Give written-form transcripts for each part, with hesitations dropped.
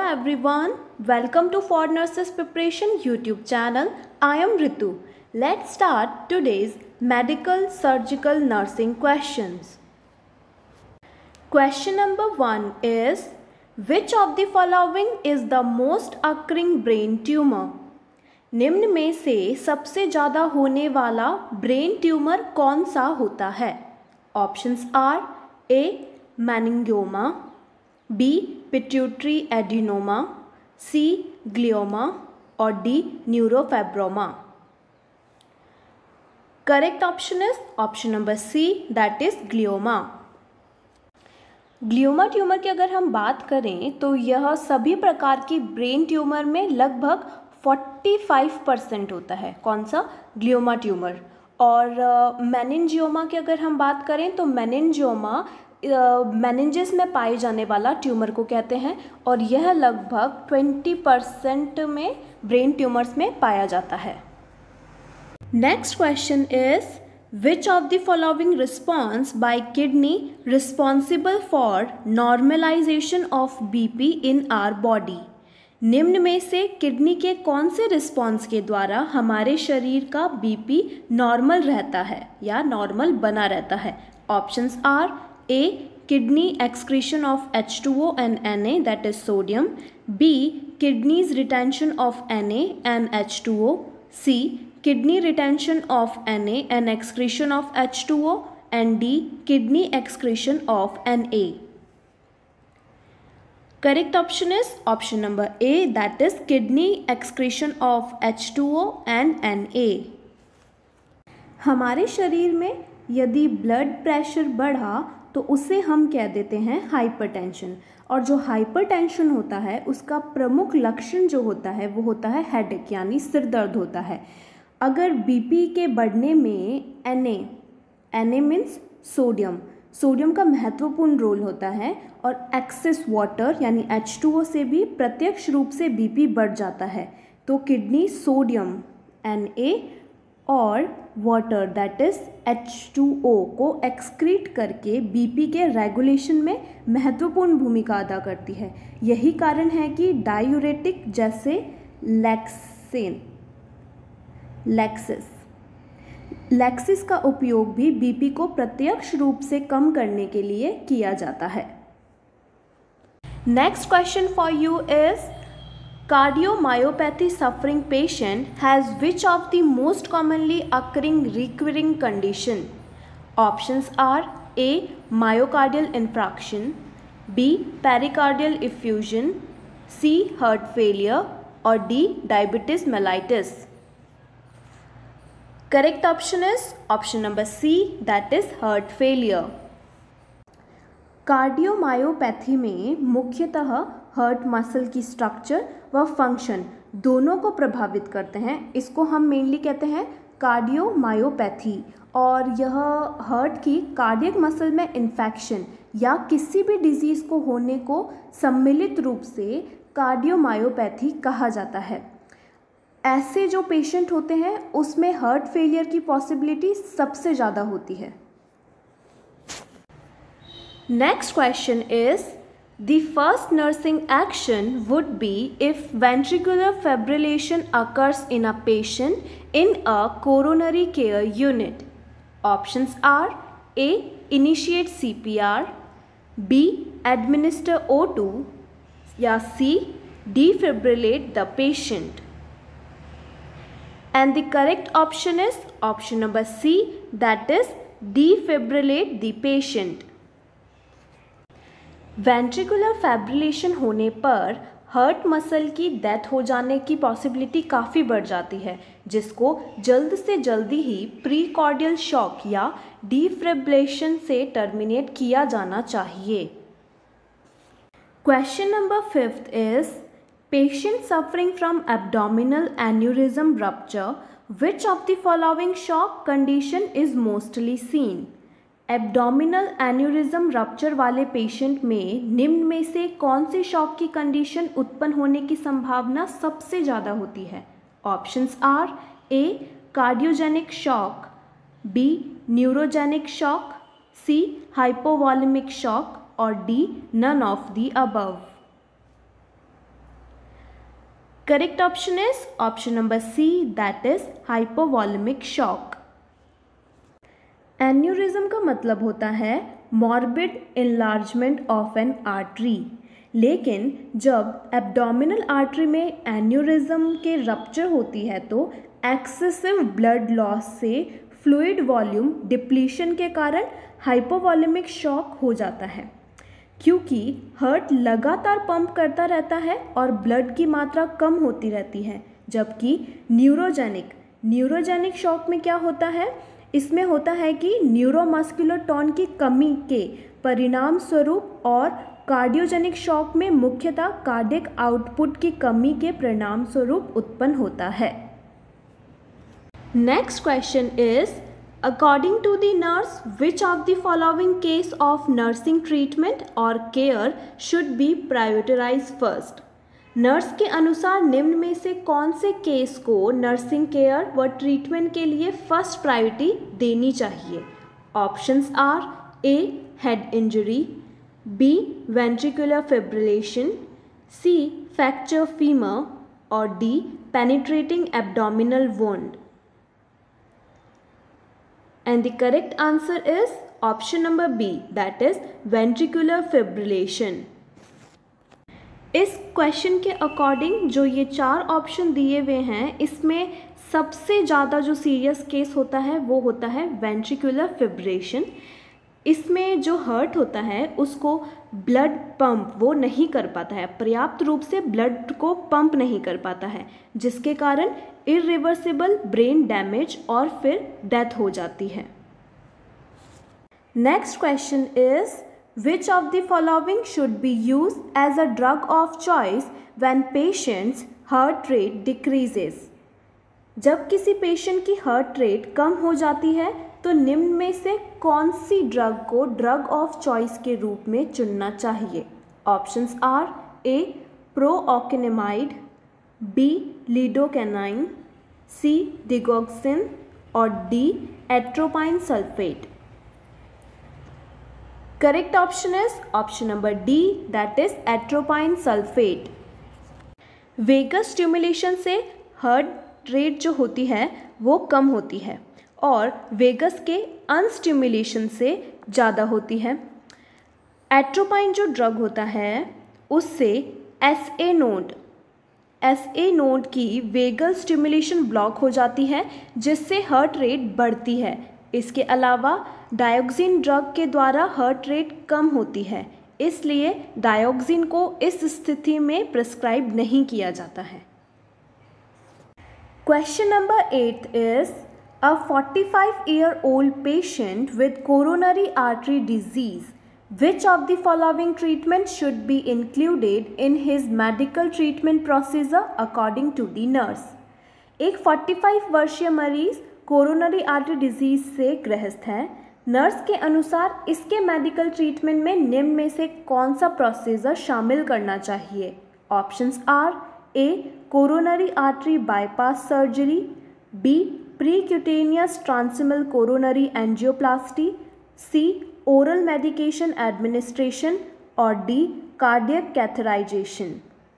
everyone, welcome to For Nurses Preparation YouTube channel. I am Ritu. Let's start today's medical surgical nursing questions. Question number 1 is, which of the following is the most occurring brain tumor? निम्न में से सबसे ज़्यादा होने वाला brain tumour कौन सा होता है? Options are A meningioma, B pituitary adenoma, C glioma और D neurofibroma. Correct option is option number C, that is glioma. Glioma tumour की अगर हम बात करें तो यह सभी प्रकार की ब्रेन ट्यूमर में लगभग 45% होता है. कौन सा? Glioma tumour. और मेनिंजियोमा की अगर हम बात करें तो मेनिंजियोमा मेनिंजेस में पाए जाने वाला ट्यूमर को कहते हैं और यह लगभग 20% में ब्रेन ट्यूमर्स में पाया जाता है. Next question is, which of the following response by kidney responsible for normalisation of BP in our body? निम्न में से किडनी के कौन से रिस्पॉन्स के द्वारा हमारे शरीर का बीपी नॉर्मल रहता है या नॉर्मल बना रहता है? Options are A. Kidney excretion of H2O and Na, that is sodium. B. Kidneys retention of Na and H2O. C. Kidney retention of Na and excretion of H2O. And D. Kidney excretion of Na. Correct option is option number A, that is kidney excretion of H2O and Na. हमारे शरीर में यदि blood pressure बढ़ा तो उसे हम कह देते हैं हाइपरटेंशन. और जो हाइपरटेंशन होता है उसका प्रमुख लक्षण जो होता है वो होता है हेडेक यानी सिर दर्द होता है. अगर बीपी के बढ़ने में Na मीन्स सोडियम का महत्वपूर्ण रोल होता है और एक्सेस वाटर यानी H2O से भी प्रत्यक्ष रूप से बीपी बढ़ जाता है. तो किडनी सोडियम Na और वाटर दैट इज H2O को एक्सक्रीट करके बीपी के रेगुलेशन में महत्वपूर्ण भूमिका अदा करती है. यही कारण है कि डायूरेटिक जैसे लैक्सिस का उपयोग भी बीपी को प्रत्यक्ष रूप से कम करने के लिए किया जाता है. Next question for you is, cardiomyopathy suffering patient has which of the most commonly occurring recurring condition? Options are A. Myocardial infarction, B. Pericardial effusion, C. Heart failure or D. Diabetes mellitus. Correct option is option number C, that is heart failure. Cardiomyopathy में मुख्यतः heart muscle की structure व function दोनों को प्रभावित करते हैं. इसको हम मेनली कहते हैं कार्डियोमायोपैथी. और यह हार्ट की कार्डियक मसल में इन्फेक्शन या किसी भी डिजीज़ को होने को सम्मिलित रूप से कार्डियोमायोपैथी कहा जाता है. ऐसे जो पेशेंट होते हैं उसमें हार्ट फेलियर की पॉसिबिलिटी सबसे ज़्यादा होती है. Next question is, the first nursing action would be if ventricular fibrillation occurs in a patient in a coronary care unit. Options are A. Initiate CPR, B. Administer O2 या C. Defibrillate the patient. And the correct option is option number C, that is defibrillate the patient. Ventricular fibrillation होने पर heart muscle की death हो जाने की possibility काफ़ी बढ़ जाती है, जिसको जल्द से जल्दी ही प्रीकॉर्डियल शॉक या डिफिब्रिलेशन से टर्मिनेट किया जाना चाहिए. Question number 5 is, patient suffering from abdominal aneurysm rupture, which of the following shock condition is mostly seen? Abdominal aneurysm rupture वाले पेशेंट में निम्न में से कौन से शॉक की कंडीशन उत्पन्न होने की संभावना सबसे ज़्यादा होती है? Options are A. Cardiogenic shock, B. Neurogenic shock, C. Hypovolaemic shock और D. None of the above. Correct option is option number C, that is hypovolaemic shock. Aneurysm का मतलब होता है morbid enlargement of an artery, लेकिन जब abdominal artery में aneurysm के rupture होती है तो एक्सेसिव ब्लड लॉस से फ्लूइड वॉल्यूम डिप्लीशन के कारण हाइपोवॉलेमिक शॉक हो जाता है। क्योंकि हार्ट लगातार पंप करता रहता है और ब्लड की मात्रा कम होती रहती है, जबकि न्यूरोजेनिक शॉक में क्या होता है, इसमें होता है कि न्यूरोमस्कुलर टोन की कमी के परिणाम स्वरूप और कार्डियोजेनिक शॉक में मुख्यतः कार्डियक आउटपुट की कमी के परिणाम स्वरूप उत्पन्न होता है। Next question is, according to the nurse, which of the following case of nursing treatment or care should be prioritized first? Nurse के अनुसार निम्न में से कौन से केस को नर्सिंग केयर व ट्रीटमेंट के लिए फर्स्ट प्रायोरिटी देनी चाहिए? Options are A head injury, B ventricular fibrillation, C fracture femur और D penetrating abdominal wound. And the correct answer is option number B, that is ventricular fibrillation. इस question के according जो ये 4 option दिए हुए हैं, इसमें सबसे ज़्यादा जो सीरियस केस होता है वो होता है वेंट्रिकुलर फिब्रिलेशन। इसमें जो हार्ट होता है उसको ब्लड पंप वो नहीं कर पाता है, पर्याप्त रूप से ब्लड को पंप नहीं कर पाता है, जिसके कारण इरिवर्सिबल ब्रेन डैमेज और फिर डेथ हो जाती है। Next question is, which of the following should be used as a drug of choice when patient's heart rate decreases? जब किसी पेशेंट की हार्ट रेट कम हो जाती है तो निम्न में से कौन सी ड्रग को ड्रग ऑफ चॉइस के रूप में चुनना चाहिए? Options are A procainamide, B lidocaine, C digoxin और D atropine sulphate. Correct option is option number D, that is atropine sulphate. Vagus stimulation से हार्ट रेट जो होती है वो कम होती है और वेगस के अनस्टिमुलेशन से ज़्यादा होती है। एट्रोपाइन जो ड्रग होता है उससे एसए नोड की वेगल स्टिमुलेशन ब्लॉक हो जाती है, जिससे हार्ट रेट बढ़ती है। इसके अलावा डायोक्सिन ड्रग के द्वारा हार्ट रेट कम होती है, इसलिए डायोक्सिन को इस स्थिति में प्रिस्क्राइब नहीं किया जाता है। Question number 8 is, a 45-year-old patient with coronary artery disease, which of the following treatment should be included in his medical treatment procedure according to the nurse? एक 45 वर्षीय मरीज कोरोनरी आर्टरी डिजीज से ग्रस्त है। नर्स के अनुसार इसके medical treatment में निम्न में से कौन सा प्रोसीजर शामिल करना चाहिए? Options are A coronary artery bypass surgery, B percutaneous transluminal coronary angioplasty, C oral medication administration और D cardiac catheterisation.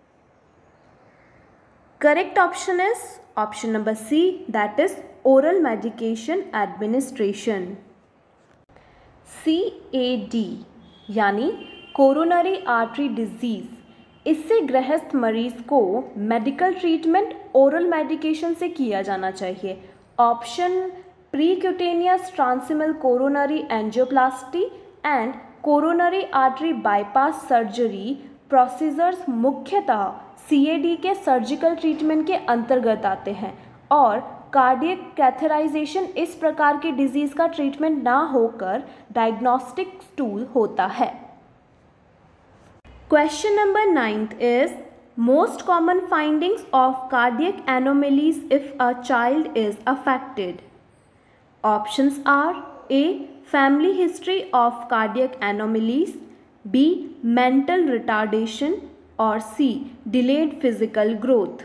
Correct option is option number C, that is oral medication administration. CAD यानी coronary artery disease, इससे ग्रस्त मरीज को medical treatment oral medication से किया जाना चाहिए। Option percutaneous transluminal coronary angioplasty and coronary artery bypass surgery procedures मुख्यतः CAD के सर्जिकल ट्रीटमेंट के अंतर्गत आते हैं और कार्डियक कैथराइजेशन इस प्रकार के डिजीज का ट्रीटमेंट ना होकर डायग्नोस्टिक टूल होता है। Question number 9 is, most common findings of cardiac anomalies if a child is affected. Options are A family history of cardiac anomalies, B mental retardation or C delayed physical growth.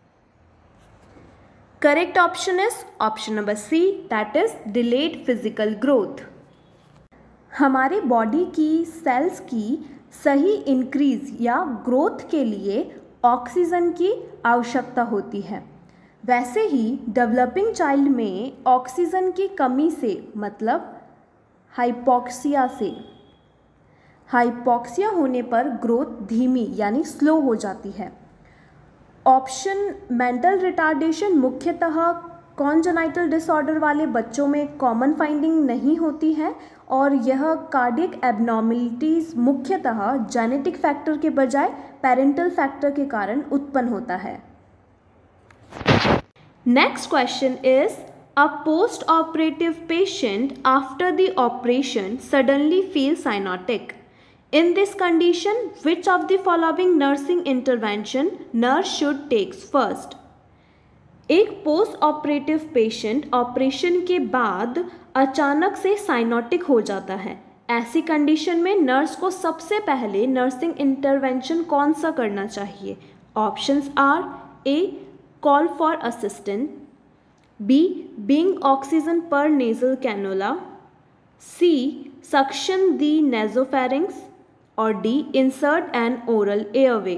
Correct option is option number C, that is delayed physical growth. हमारे body की cells की सही increase या growth के लिए oxygen की आवश्यकता होती है। वैसे ही डेवलपिंग चाइल्ड में ऑक्सीजन की कमी से मतलब हाइपोक्सिया होने पर ग्रोथ धीमी यानी स्लो हो जाती है। ऑप्शन मेंटल रिटार्डेशन मुख्यतः कॉन्जेनाइटल डिसऑर्डर वाले बच्चों में कॉमन फाइंडिंग नहीं होती है और यह कार्डियक एबनॉर्मलिटीज़ मुख्यतः जेनेटिक फैक्टर के बजाय पेरेंटल फैक्टर के कारण उत्पन्न होता है। Next question is a post operative patient after the operation suddenly feel cyanotic. In this condition, which of the following nursing intervention nurse should takes first? एक post operative patient operation के बाद अचानक से साइनोटिक हो जाता है। ऐसी condition में नर्स को सबसे पहले नर्सिंग इंटरवेंशन कौन सा करना चाहिए? Options are A call for assistant, B being oxygen पर nasal cannula, C suction the nasopharynx or D insert an oral airway.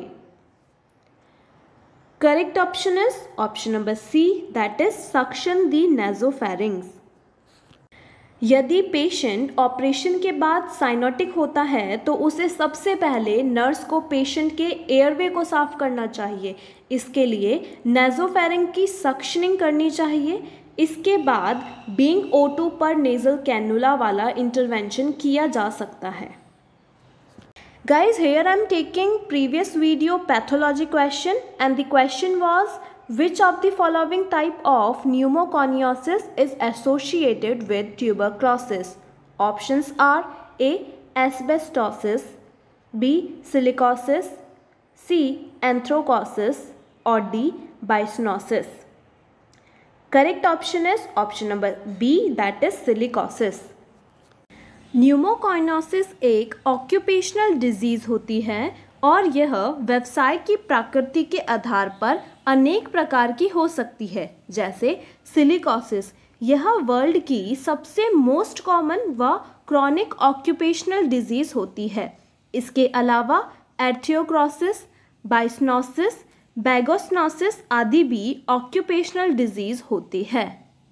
Correct option is option number C, that is suction the nasopharynx. यदि patient operation के बाद cyanotic होता है तो उसे सबसे पहले नर्स को पेशेंट के एयरवे को साफ करना चाहिए। इसके लिए नेजोफेरिंक्स की सक्शनिंग करनी चाहिए। इसके बाद बीइंग O2 पर नेजल कैनुला वाला इंटरवेंशन किया जा सकता है। Guys, here I am taking previous video pathology question and the question was which of the following type of pneumoconiosis is associated with tuberculosis? Options are A asbestosis, B silicosis, C anthracosis or D bisonosis. Correct option is option number B, that is silicosis. न्यूमोकाइनोसिस एक occupational disease होती है और यह व्यवसाय की प्रकृति के आधार पर अनेक प्रकार की हो सकती है। जैसे सिलिकोसिस, यह वर्ल्ड की सबसे मोस्ट कॉमन व क्रॉनिक ऑक्यूपेशनल डिजीज़ होती है। इसके अलावा एर्थियोक्रोसिस, बाइसनोसिस, बैगोस्नोसिस आदि भी ऑक्यूपेशनल डिजीज़ होती है।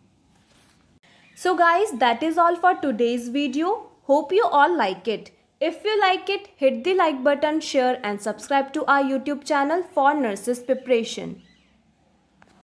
So guys, that is all for today's video. Hope you all like it. If you like it, hit the like button, share and subscribe to our YouTube channel for nurses preparation.